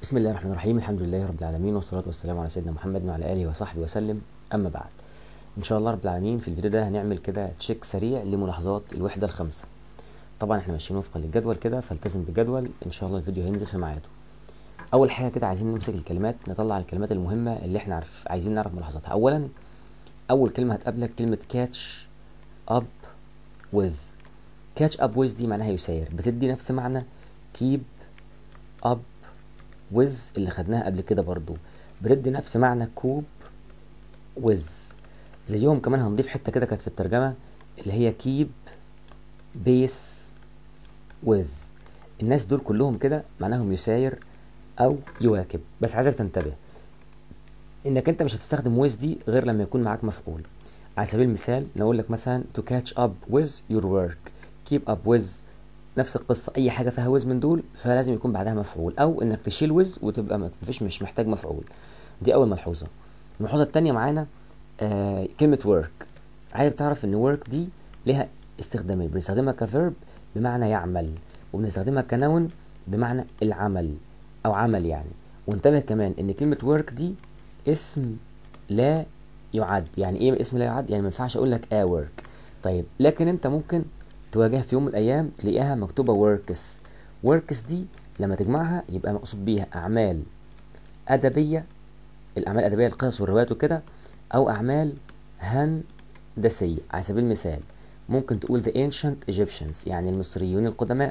بسم الله الرحمن الرحيم. الحمد لله رب العالمين، والصلاة والسلام على سيدنا محمد وعلى آله وصحبه وسلم. أما بعد، إن شاء الله رب العالمين في الفيديو ده هنعمل كده تشيك سريع لملاحظات الوحدة الخامسة. طبعا احنا ماشيين وفقا للجدول كده، فالتزم بالجدول إن شاء الله الفيديو هينزل في ميعاده. أول حاجة كده عايزين نمسك الكلمات، نطلع الكلمات المهمة اللي احنا عايزين نعرف ملاحظاتها. أولا، أول كلمة هتقابلك كلمة catch up with. catch up with دي معناها يسير، بتدي نفس معنى keep up with اللي خدناها قبل كده، برضو بتدي نفس معنى كوب with. زيهم كمان هنضيف حتة كده كانت في الترجمة اللي هي keep pace with. الناس دول كلهم كده معناهم يساير او يواكب، بس عايزك تنتبه انك انت مش هتستخدم with دي غير لما يكون معاك مفعول. على سبيل المثال نقول لك مثلا to catch up with your work، keep up with نفس القصة، أي حاجة فيها وز من دول فلازم يكون بعدها مفعول، أو إنك تشيل وز وتبقى مش محتاج مفعول. دي أول ملحوظة. الملحوظة التانية معانا كلمة work. عايزك تعرف إن work دي لها استخدامين، بنستخدمها كفيرب بمعنى يعمل، وبنستخدمها كنون بمعنى العمل أو عمل يعني. وانتبه كمان إن كلمة work دي اسم لا يعد. يعني إيه اسم لا يعد؟ يعني ما ينفعش أقول لك work. طيب لكن أنت ممكن تواجه في يوم من الايام تلاقيها مكتوبه works دي لما تجمعها يبقى مقصود بيها اعمال ادبيه، الاعمال الادبيه القصص والروايات وكده، او اعمال هندسيه. على سبيل المثال ممكن تقول the ancient Egyptians يعني المصريون القدماء،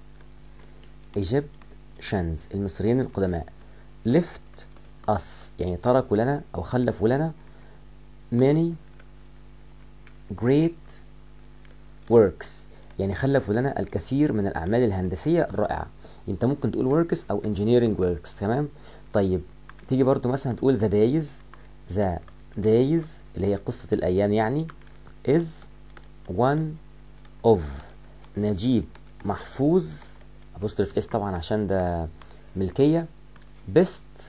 Egyptians المصريين القدماء، left us يعني تركوا لنا او خلفوا لنا many great works يعني خلفوا لنا الكثير من الأعمال الهندسية الرائعة. انت ممكن تقول works أو engineering works. تمام. طيب تيجي برضو مثلا تقول the days اللي هي قصة الأيام يعني is one of نجيب محفوظ apostrophe اس طبعا عشان ده ملكية best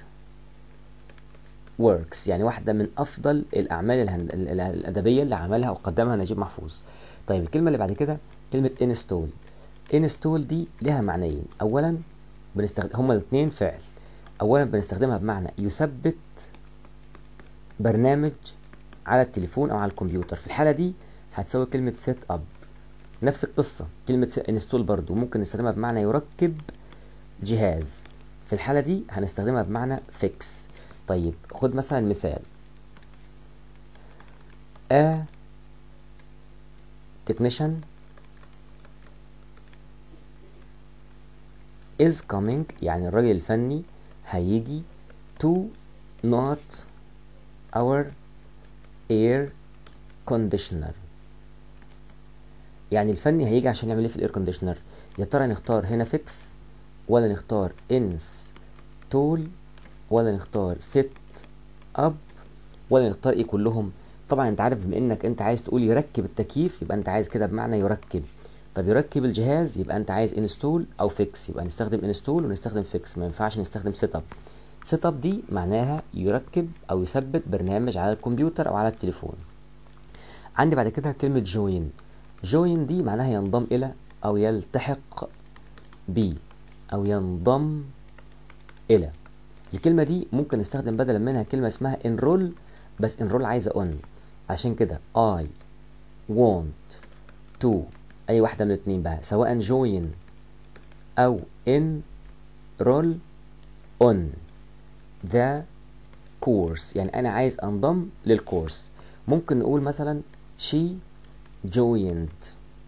works يعني واحدة من أفضل الأعمال الأدبية اللي عملها أو قدمها نجيب محفوظ. طيب الكلمة اللي بعد كده كلمة install دي لها معنيين. أولا هما الاثنين فعل. أولا بنستخدمها بمعنى يثبت برنامج على التليفون أو على الكمبيوتر، في الحالة دي هتساوي كلمة set up. نفس القصة كلمة install برضو ممكن نستخدمها بمعنى يركب جهاز، في الحالة دي هنستخدمها بمعنى fix. طيب خد مثلا مثال a technician is coming يعني الراجل الفني هيجي to not our air conditioner يعني الفني هيجي عشان يعمل ايه في الاير كونديشنر. يا ترى نختار هنا fix ولا نختار install ولا نختار set up ولا نختار ايه كلهم؟ طبعا انت عارف بما انك انت عايز تقول يركب التكييف يبقى انت عايز كده بمعنى يركب. طب يركب الجهاز يبقى انت عايز انستول او فيكس، يبقى نستخدم انستول ونستخدم فيكس، ما ينفعش نستخدم سيت اب. سيت اب دي معناها يركب او يثبت برنامج على الكمبيوتر او على التليفون. عندي بعد كده كلمة جوين دي معناها ينضم الى او يلتحق بي او ينضم الى. الكلمة دي ممكن نستخدم بدلا منها كلمة اسمها enroll، بس enroll عايزة on، عشان كده I want to أي واحدة من الاتنين بقى، سواء join أو enroll on the course يعني أنا عايز أنضم للكورس. ممكن نقول مثلا she joined.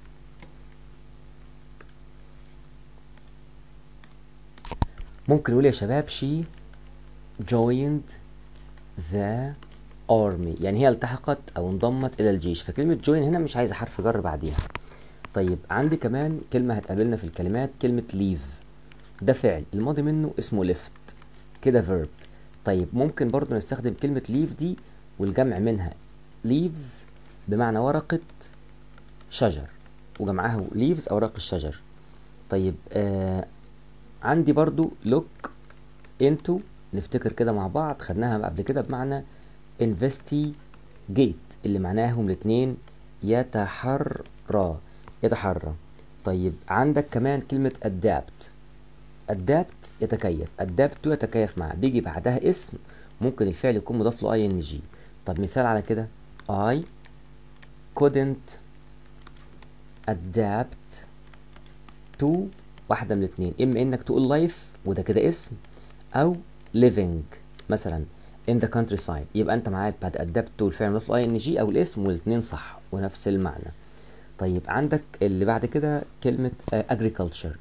ممكن نقول يا شباب she joined the army يعني هي التحقت او انضمت الى الجيش. فكلمة join هنا مش عايزة حرف جر بعديها. طيب عندي كمان كلمة هتقابلنا في الكلمات كلمة leave. ده فعل الماضي منه اسمه left كده verb. طيب ممكن برضو نستخدم كلمة leave دي والجمع منها leaves بمعنى ورقة شجر، وجمعها leaves اوراق الشجر. طيب عندي برضو look into، نفتكر كده مع بعض خدناها قبل كده بمعنى investigate اللي معناهم الاتنين يتحرى. طيب عندك كمان كلمة adapt. adapt يتكيف، adapt to يتكيف معاه، بيجي بعدها اسم ممكن الفعل يكون مضاف له ing. طب مثال على كده I couldn't adapt to واحدة من الاتنين، اما انك تقول life وده كده اسم، او living مثلا in the countryside، يبقى انت معاك بعد adapt to الفعل مضاف له ing او الاسم، والاتنين صح ونفس المعنى. طيب عندك اللي بعد كده كلمة agriculture.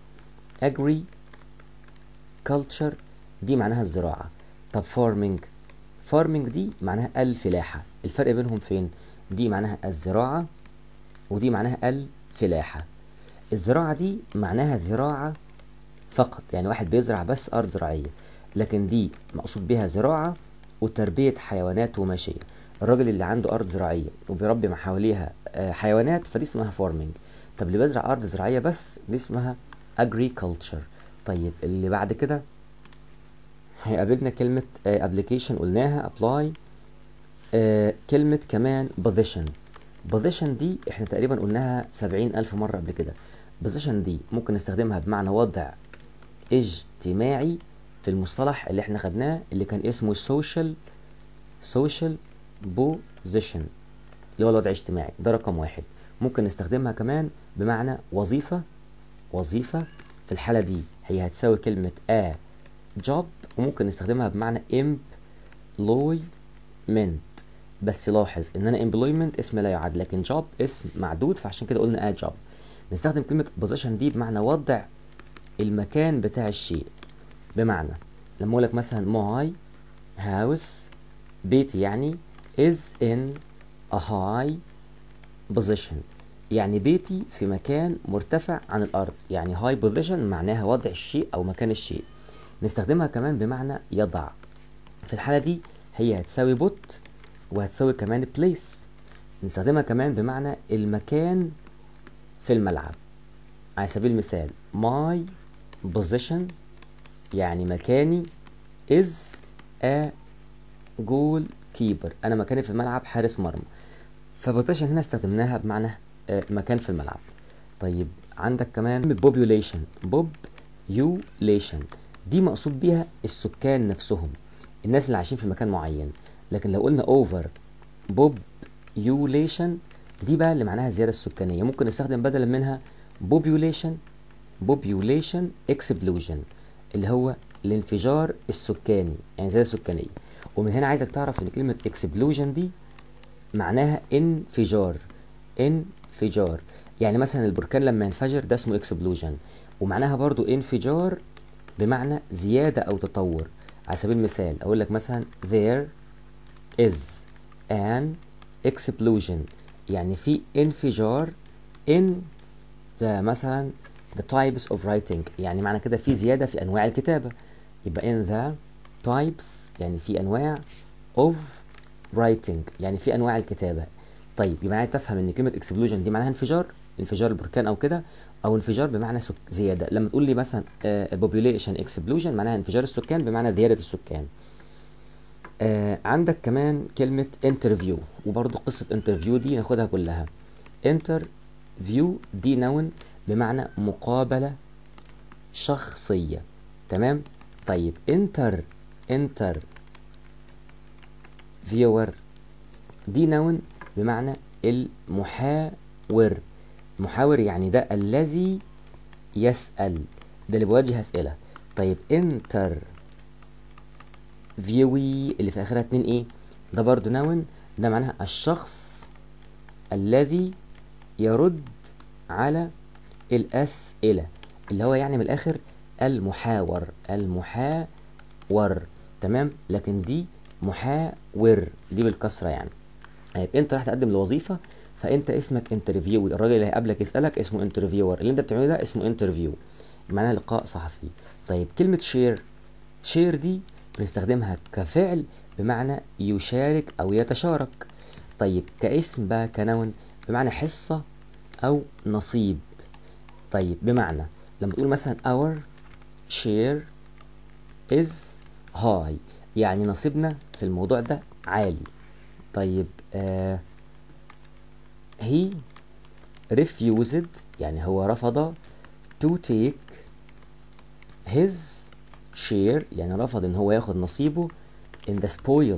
agriculture دي معناها الزراعة. طب farming دي معناها الفلاحة. الفرق بينهم فين؟ دي معناها الزراعة ودي معناها الفلاحة. الزراعة دي معناها زراعة فقط، يعني واحد بيزرع بس أرض زراعية، لكن دي مقصود بها زراعة وتربية حيوانات وماشية. الراجل اللي عنده أرض زراعية وبيربي مع حواليها حيوانات فدي اسمها فارمينج. طب اللي بيزرع أرض زراعية بس دي اسمها agriculture. طيب اللي بعد كده هيقابلنا كلمة application قلناها apply. كلمة كمان position دي احنا تقريبا قلناها 70,000 مرة قبل كده. position دي ممكن نستخدمها بمعنى وضع اجتماعي في المصطلح اللي احنا خدناه اللي كان اسمه social position، اللي هو الوضع الاجتماعي ده رقم واحد. ممكن نستخدمها كمان بمعنى وظيفة. في الحالة دي هي هتساوي كلمة a job، وممكن نستخدمها بمعنى employment. بس لاحظ ان انا employment اسم لا يعد، لكن job اسم معدود، فعشان كده قلنا a job. نستخدم كلمة position دي بمعنى وضع المكان بتاع الشيء. بمعنى لما اقول لك مثلا my house بيتي يعني is in a high position، يعني بيتي في مكان مرتفع عن الارض، يعني high position معناها وضع الشيء او مكان الشيء. نستخدمها كمان بمعنى يضع. في الحالة دي هي هتساوي put وهتساوي كمان place. نستخدمها كمان بمعنى المكان في الملعب. على سبيل المثال my position يعني مكاني is a goalkeeper، انا مكاني في الملعب حارس مرمى. فبوزيشن هنا استخدمناها بمعنى مكان في الملعب. طيب عندك كمان population دي مقصود بيها السكان نفسهم، الناس اللي عايشين في مكان معين. لكن لو قلنا over population دي بقى اللي معناها الزيادة السكانية، ممكن نستخدم بدلا منها population explosion اللي هو الانفجار السكاني، يعني زيادة سكانية. ومن هنا عايزك تعرف ان كلمة explosion دي معناها انفجار. يعني مثلا البركان لما ينفجر ده اسمه explosion، ومعناها برضو انفجار بمعنى زيادة او تطور. على سبيل المثال اقول لك مثلا there is an explosion، يعني في انفجار in the مثلا the types of writing، يعني معنى كده في زيادة في انواع الكتابة. يبقى in the types يعني في انواع of writing يعني في انواع الكتابة. طيب يبقى عايز تفهم ان كلمة explosion دي معناها انفجار البركان او كده، او انفجار بمعنى زيادة. لما تقول لي مثلا population explosion معناها انفجار السكان بمعنى زيادة السكان. عندك كمان كلمة interview، وبرضو قصة interview دي ناخدها كلها. interview دي noun بمعنى مقابلة شخصية، تمام. طيب viewer دي noun بمعنى المحاور. يعني ده الذي يسأل، ده اللي بيوجه أسئلة. طيب viewee اللي في آخرها 2 ايه ده برضو noun، ده معناها الشخص الذي يرد على الأسئلة، اللي هو يعني من الآخر المحاور. تمام. لكن دي محاور دي بالكسرة يعني. طيب انت راح تقدم لوظيفة فانت اسمك انترفيو، الراجل اللي هيقابلك يسألك اسمه انترفيور، اللي انت بتعمله ده اسمه انترفيو، معناها لقاء صحفي. طيب كلمة شير دي بنستخدمها كفعل بمعنى يشارك او يتشارك. طيب كاسم بقى كنون بمعنى حصة او نصيب. طيب بمعنى لما تقول مثلا our share is high يعني نصيبنا في الموضوع ده عالي. طيب he refused يعني هو رفض to take his share يعني رفض ان هو ياخد نصيبه in the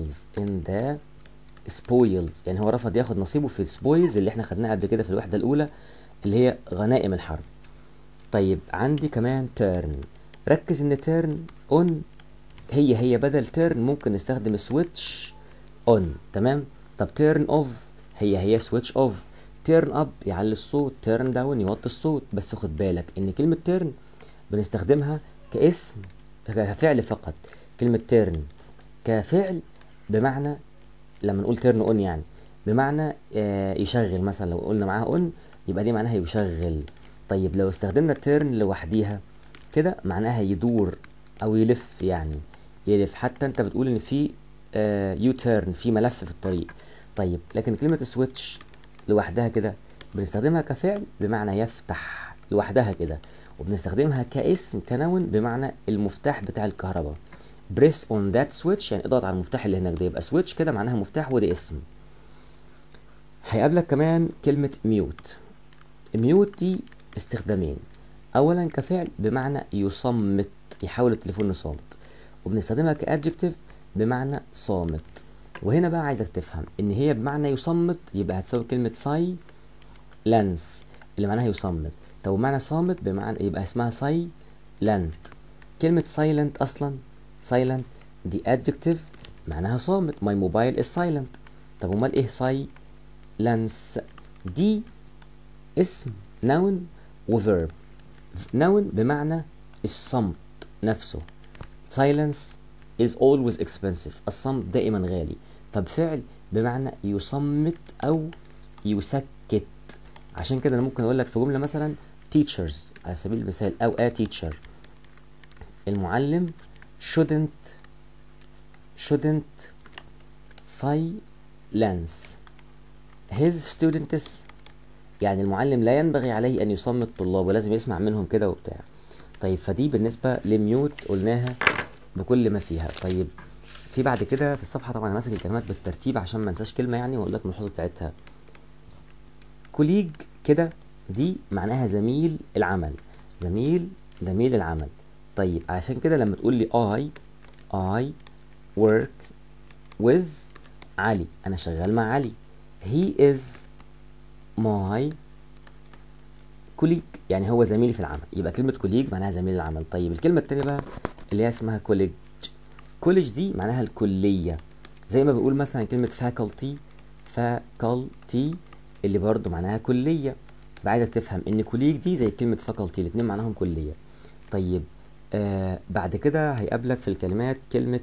spoils يعني هو رفض ياخد نصيبه في spoils اللي احنا خدناها قبل كده في الوحدة الأولى اللي هي غنائم الحرب. طيب عندي كمان turn، ركز ان turn on هي بدل turn ممكن نستخدم switch on. تمام. طب turn off هي switch off. turn up يعلي الصوت، turn down يوطي الصوت. بس خد بالك ان كلمة turn بنستخدمها كاسم كفعل فقط. كلمة turn كفعل بمعنى لما نقول turn on يعني بمعنى يشغل. مثلا لو قلنا معاها on يبقى دي معناها يشغل. طيب لو استخدمنا turn لوحديها كده معناها يدور او يلف، يعني يلف. حتى انت بتقول ان في يو تيرن، في ملف في الطريق. طيب لكن كلمة سويتش لوحدها كده بنستخدمها كفعل بمعنى يفتح لوحدها كده، وبنستخدمها كاسم كنون بمعنى المفتاح بتاع الكهرباء. بريس اون ذات سويتش يعني اضغط على المفتاح اللي هناك ده، يبقى سويتش كده معناها مفتاح وده اسم. هيقابلك كمان كلمة ميوت. ميوت دي استخدامين، اولا كفعل بمعنى يصمت، يحول التليفون لصامت، وبنستخدمها كادجكتيف بمعنى صامت. وهنا بقى عايزك تفهم ان هي بمعنى يصمت يبقى هتساوي كلمة silence اللي معناها يصمت. طب معنى صامت بمعنى يبقى اسمها silent. كلمة silent اصلا silent دي adjective معناها صامت. my mobile is silent. طب امال ايه silence؟ دي اسم noun وverb. noun بمعنى الصمت نفسه. silence is always expensive، الصمت دائما غالي. طب فعل بمعنى يصمت او يسكت. عشان كده انا ممكن اقول لك في جمله مثلا teachers على سبيل المثال او a teacher، المعلم shouldn't silence his students، يعني المعلم لا ينبغي عليه ان يصمت طلابه، لازم يسمع منهم كده وبتاع. طيب فدي بالنسبه لميوت قلناها بكل ما فيها. طيب في بعد كده في الصفحه طبعا انا ماسك الكلمات بالترتيب عشان ما انساش كلمه يعني واقول لك الملحوظه بتاعتها. كوليج كده دي معناها زميل العمل، زميل العمل. طيب عشان كده لما تقول لي I work with علي، انا شغال مع علي. he is my colleague يعني هو زميلي في العمل، يبقى كلمة كوليج معناها زميل العمل. طيب الكلمة التانية بقى اللي هي اسمها كوليج. كوليج دي معناها الكلية، زي ما بقول مثلا كلمة faculty اللي برضو معناها كلية. بعدك تفهم ان كوليج دي زي كلمة faculty الاتنين معناهم كلية. طيب بعد كده هيقابلك في الكلمات كلمة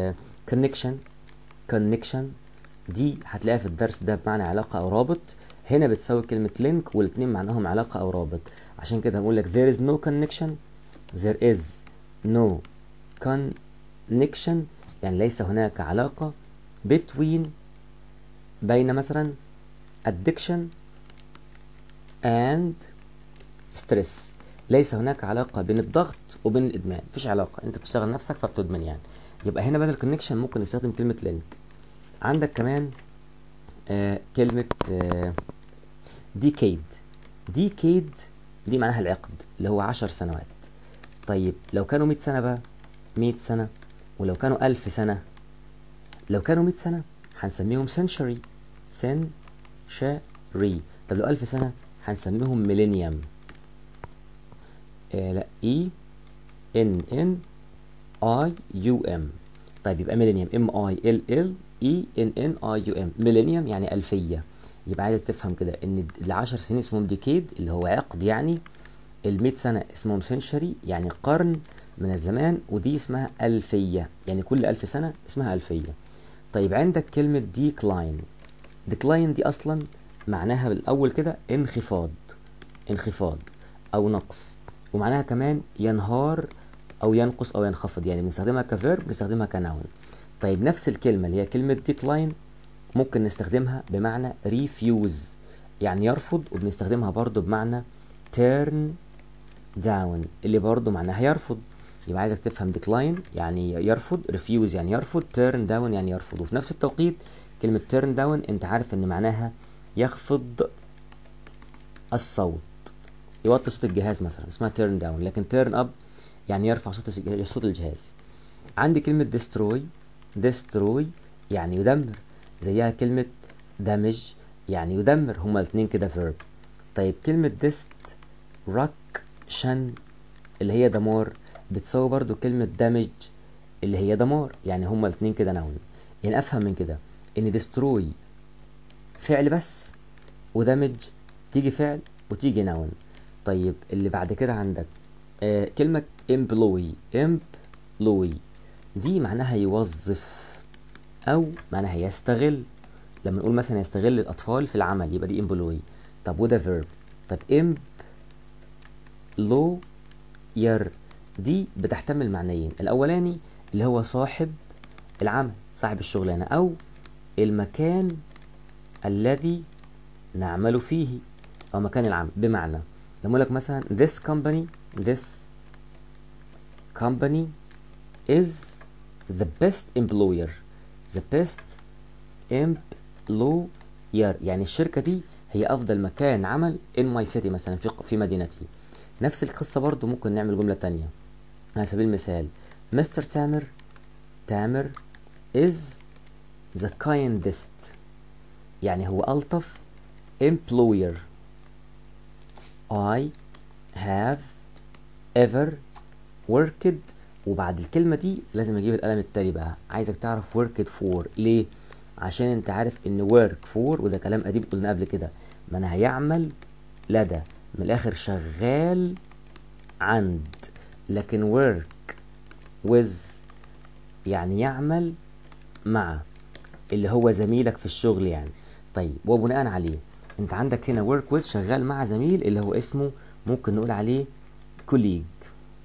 connection دي هتلاقيها في الدرس ده بمعنى علاقة او رابط. هنا بتساوي كلمة link والاتنين معناهم علاقة او رابط. عشان كده هنقول لك there is no connection، there is no connection يعني ليس هناك علاقة بين مثلا addiction and stress، ليس هناك علاقة بين الضغط وبين الإدمان، مفيش علاقة، أنت بتشتغل نفسك فبتدمن يعني. يبقى هنا بدل connection ممكن نستخدم كلمة link. عندك كمان كلمة decade دي معناها العقد اللي هو 10 سنوات. طيب لو كانوا 100 سنة بقى 100 سنة، ولو كانوا 1000 سنة، لو كانوا 100 سنة هنسميهم century. طب لو 1000 سنة هنسميهم millennium. لا millennium. طيب يبقى millennium millennium millennium يعني ألفية. يبقى عايزك تفهم كده ان ال10 سنين اسمهم ديكيد اللي هو عقد يعني، ال100 سنة اسمهم century يعني قرن من الزمان، ودي اسمها ألفية يعني كل 1000 سنة اسمها ألفية. طيب عندك كلمة decline دي أصلا معناها بالأول كده انخفاض أو نقص، ومعناها كمان ينهار أو ينقص أو ينخفض، يعني بنستخدمها كفيرب بنستخدمها كناون. طيب نفس الكلمة اللي هي كلمة decline ممكن نستخدمها بمعنى refuse يعني يرفض، وبنستخدمها برضو بمعنى turn down اللي برضو معناها يرفض. يبقى عايزك تفهم decline يعني يرفض، refuse يعني يرفض، turn down يعني يرفض. وفي نفس التوقيت كلمة turn down انت عارف ان معناها يخفض الصوت، يوطي صوت الجهاز مثلا اسمها turn down. لكن turn up يعني يرفع صوت الجهاز. عندي كلمة destroy يعني يدمر، زيها كلمة damage يعني يدمر، هما الاتنين كده verb. طيب كلمة destruction اللي هي دمار بتساوي برضو كلمة damage اللي هي دمار، يعني هما الاتنين كده noun. يعني افهم من كده ان destroy فعل بس، ودامج تيجي فعل وتيجي noun. طيب اللي بعد كده عندك كلمة employee دي معناها يوظف او معناها يستغل. لما نقول مثلا يستغل الاطفال في العمل يبقى دي employee. طب وده verb. طب employer دي بتحتمل معنيين، الاولاني اللي هو صاحب العمل، صاحب الشغلانة او المكان الذي نعمل فيه او مكان العمل. بمعنى لما اقول لك مثلا this company is the best employer يعني الشركة دي هي افضل مكان عمل in my city مثلا في مدينتي. نفس القصة برضو ممكن نعمل جملة تانية على سبيل المثال Mr. تامر is the kindest يعني هو ألطف employer I have ever worked. وبعد الكلمة دي لازم اجيب القلم التالي بقى، عايزك تعرف worked for ليه؟ عشان انت عارف ان work for وده كلام قديم قلنا قبل كده، ما انا هيعمل لدى، من الاخر شغال عند. لكن work with يعني يعمل مع اللي هو زميلك في الشغل يعني. طيب وبناء عليه انت عندك هنا work with شغال مع زميل اللي هو اسمه ممكن نقول عليه colleague.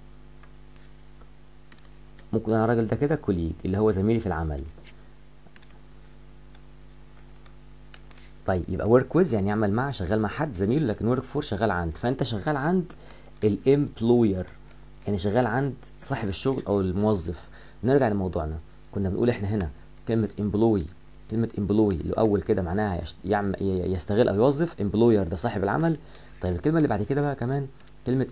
ممكن انا الراجل ده كده colleague اللي هو زميلي في العمل. طيب يبقى work with يعني يعمل مع، شغال مع حد زميله، لكن work for شغال عند، فانت شغال عند الامبلوير يعني شغال عند صاحب الشغل او الموظف. نرجع لموضوعنا، كنا بنقول احنا هنا كلمة employee اللي اول كده معناها يستغل او يوظف، employer ده صاحب العمل. طيب الكلمة اللي بعد كده بقى كمان كلمة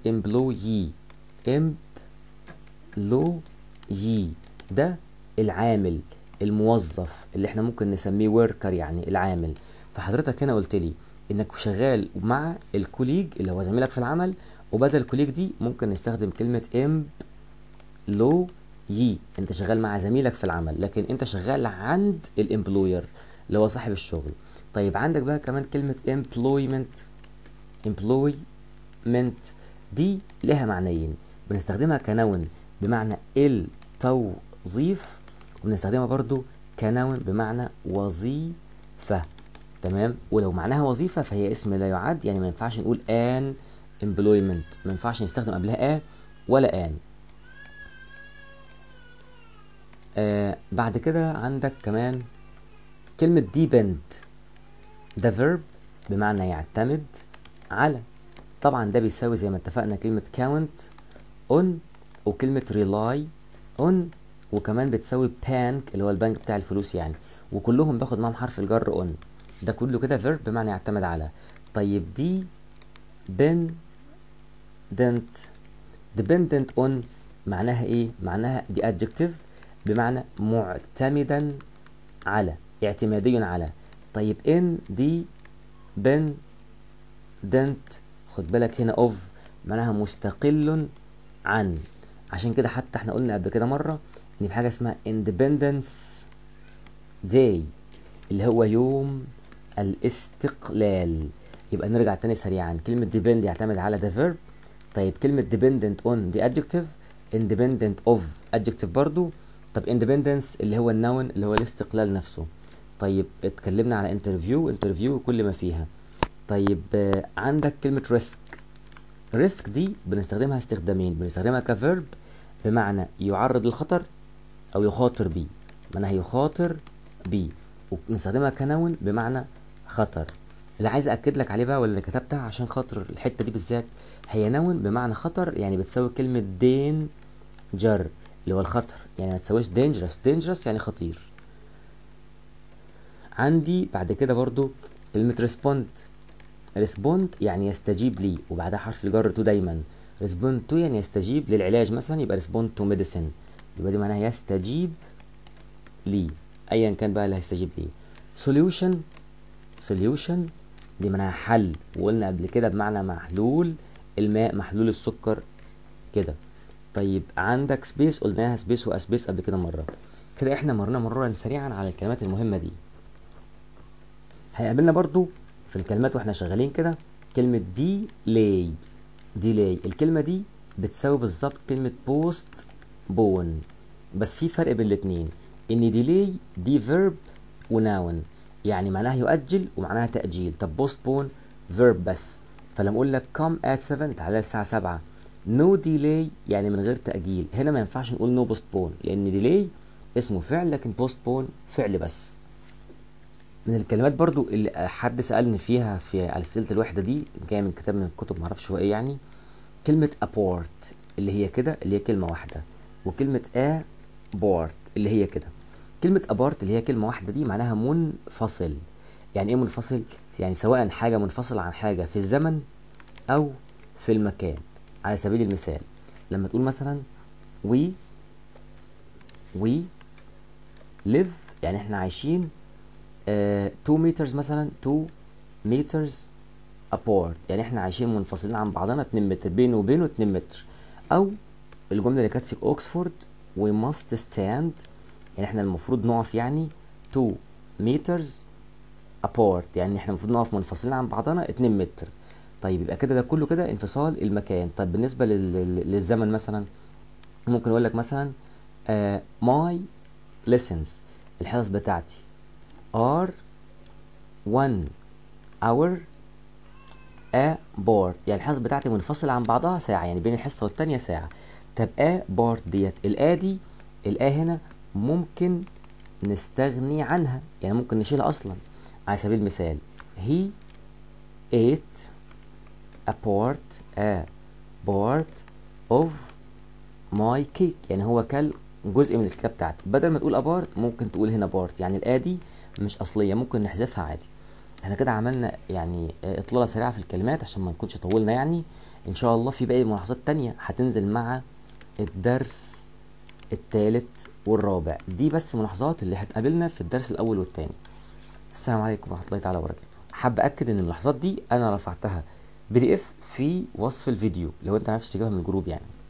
employee ده العامل الموظف اللي احنا ممكن نسميه worker يعني العامل. فحضرتك هنا قلت لي انك شغال مع الكوليج اللي هو زميلك في العمل، وبدل الكوليج دي ممكن نستخدم كلمة employee، انت شغال مع زميلك في العمل لكن انت شغال عند الامبلوير اللي هو صاحب الشغل. طيب عندك بقى كمان كلمة employment دي لها معنيين، بنستخدمها كنون بمعنى التوظيف، وبنستخدمها برضو كنون بمعنى وظيفة. تمام، ولو معناها وظيفة فهي اسم لا يعد، يعني ما ينفعش نقول an employment، ما ينفعش نستخدم قبلها ولا an. بعد كده عندك كمان كلمة depend ده verb بمعنى يعتمد على، طبعا ده بيساوي زي ما اتفقنا كلمة count on وكلمة rely on، وكمان بتساوي bank اللي هو البنك بتاع الفلوس يعني، وكلهم باخد معاهم حرف الجر on. ده كله كده verb بمعنى يعتمد على. طيب dependent on معناها ايه؟ معناها دي adjective بمعنى معتمدا على، اعتمادي على. طيب independent خد بالك هنا of معناها مستقل عن، عشان كده حتى احنا قلنا قبل كده مرة ان في حاجة اسمها independence day اللي هو يوم الاستقلال. يبقى نرجع تاني سريعا، كلمة depend يعتمد على ده verb. طيب كلمة dependent on دي adjective، independent of adjective برضو. طب independence اللي هو النون اللي هو الاستقلال نفسه. طيب اتكلمنا على interview وكل ما فيها. طيب عندك كلمة risk دي بنستخدمها استخدامين، بنستخدمها كفيرب بمعنى يعرض للخطر او يخاطر بيه، معناها يخاطر بيه، وبنستخدمها كنون بمعنى خطر. اللي عايز اكد لك عليه بقى واللي كتبتها عشان خاطر الحته دي بالذات، هي نون بمعنى خطر يعني بتساوي كلمه danger اللي هو الخطر، يعني ما تساويش dangerous يعني خطير. عندي بعد كده برضو كلمه respond يعني يستجيب لي وبعدها حرف الجر تو دايما. respond to يعني يستجيب للعلاج مثلا، يبقى respond to medicine، يبقى دي معناها يستجيب ليه ايا كان بقى اللي هيستجيب ليه. solution، solution دي معناها حل، وقلنا قبل كده بمعنى محلول الماء، محلول السكر كده. طيب عندك سبيس، قلناها سبيس واسبيس قبل كده مره. كده احنا مرنا مرورا سريعا على الكلمات المهمه دي. هيقابلنا برضو في الكلمات واحنا شغالين كده كلمه delay. delay الكلمه دي بتساوي بالظبط كلمه post bone، بس في فرق بين الاتنين، ان delay دي verb وناون، يعني معناها يؤجل ومعناها تأجيل. طب postpone verb بس، فلما اقول لك come at 7 تعالى الساعة 7، no delay يعني من غير تأجيل. هنا ما ينفعش نقول no postpone لأن delay اسمه فعل، لكن postpone فعل بس. من الكلمات برضو اللي حد سألني فيها في على أسئلة الوحدة دي، جاية من كتاب من الكتب معرفش هو ايه يعني، كلمة abort اللي هي كده اللي هي كلمة واحدة، وكلمة abort اللي هي كده. كلمة abort اللي هي كلمة واحدة دي معناها منفصل. يعني ايه منفصل؟ يعني سواء حاجة منفصلة عن حاجة في الزمن أو في المكان. على سبيل المثال لما تقول مثلا we live يعني احنا عايشين 2 meters مثلا، 2 meters apart يعني احنا عايشين منفصلين عن بعضنا 2 متر، بينه وبينه 2 متر. او الجمله اللي كانت في اوكسفورد we must stand يعني احنا المفروض نقف يعني 2 meters apart يعني احنا المفروض نقف منفصلين عن بعضنا 2 متر. طيب يبقى كده ده كله كده انفصال المكان. طيب بالنسبه للزمن مثلا ممكن اقول لك مثلا my lessons الحصص بتاعتي are 1 hour apart يعني الحصص بتاعتي منفصلة عن بعضها ساعة، يعني بين الحصة والتانية ساعة. طب apart ديت دي هنا ممكن نستغني عنها، يعني ممكن نشيلها أصلا. على سبيل المثال he ate a part of my cake يعني هو كل جزء من الكيكة بتاعتي. بدل ما تقول apart ممكن تقول هنا part، يعني دي مش أصلية ممكن نحذفها عادي. احنا كده عملنا يعني اطلالة سريعة في الكلمات عشان ما نكونش طولنا يعني. ان شاء الله في باقي ملاحظات تانية هتنزل مع الدرس الثالث والرابع، دي بس ملاحظات اللي هتقابلنا في الدرس الاول والثاني. السلام عليكم ورحمة الله تعالى وبركاته. حابب اكد ان الملاحظات دي انا رفعتها PDF في وصف الفيديو لو انت عايز تجيبها من الجروب يعني.